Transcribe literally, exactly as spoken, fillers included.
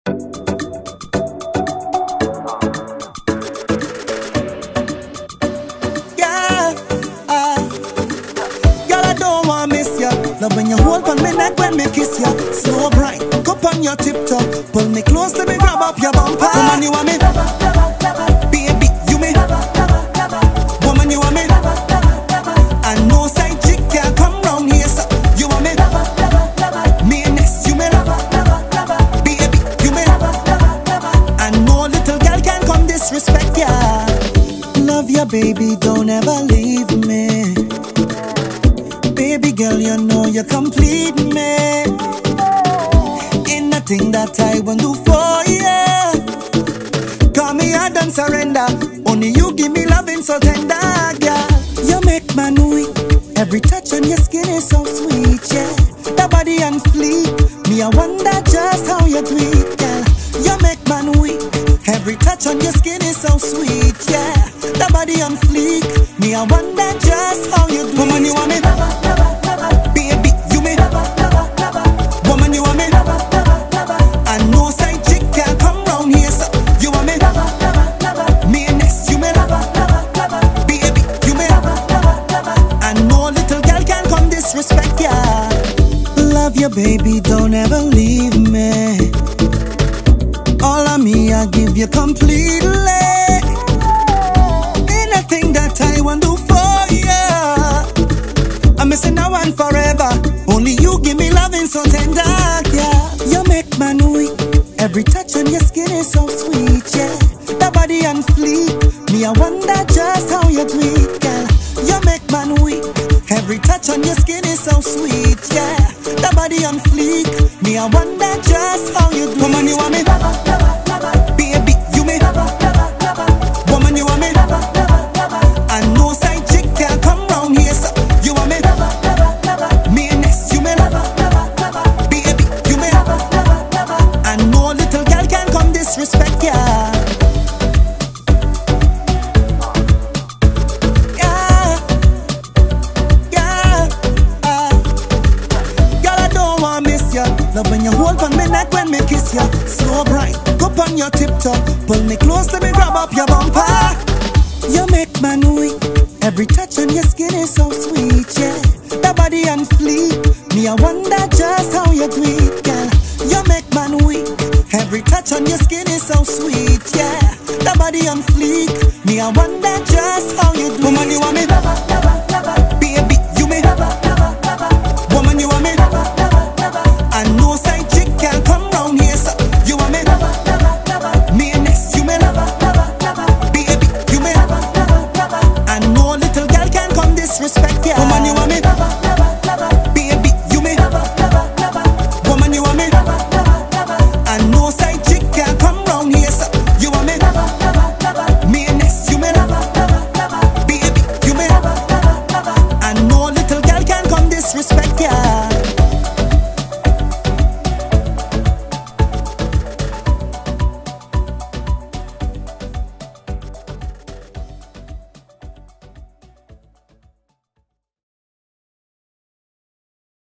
Yeah, uh, girl, I don't want miss ya. Love when you hold on me neck when me kiss ya. Slow bright, cup on your tiptoe. Pull me close, let me grab up your bumper. Woman, you want me? Baby, you me? Woman, you want me? I know side chick can't come round here, so you want me? Me and next, you me? Baby, you me? I know little girl can't come disrespect ya. Love ya, baby, don't ever leave me. Baby girl, you know you complete me. Ain't nothing that I won't do for you. Call me, I don't surrender. Only you give me loving so tender, girl. You make man weak. Every touch on your skin is so sweet, yeah. That body on fleek. Me, I wonder just how you do it, girl. You make man weak. Every touch on your skin is so sweet, yeah. That body on fleek. Me, I wonder just how you do it. Woman, you want me? Baby, you me? Woman, you want me? I know side chick can't come round here, so you want me? Me and next, you me? Baby, you me? I know little girl can't come disrespect ya. Love you, baby, don't ever leave me. All of me, I give you completely. Ain't nothing that I won't do for you. I'm missing now and forever. Only you give me loving so tender, yeah. You make man weak. Every touch on your skin is so sweet, yeah. That body on fleek. Me, I wonder just how you do it, girl. You make man weak. Every touch on your skin is so sweet, yeah. That body on fleek. Me, I wonder just how you do it. Woman, you want me? Baby, you me? Woman, you want me? I know side chick can't come round here, so you want me? Me and next, you me? Baby, you me? I know little girl can't come disrespect ya. Yeah, yeah, uh, girl, I don't want miss ya. Love when you hold on me neck when me kiss ya. So bright, cup on your tiptoe. Pull me close, let me grab up your bumper. You make man weak. Every touch on your skin is so sweet, yeah. That body on fleek. Me, I wonder just how you do it, girl. You make man weak. Every touch on your skin is so sweet, yeah. That body on fleek. Me, I wonder just how you do it. Woman, you want me?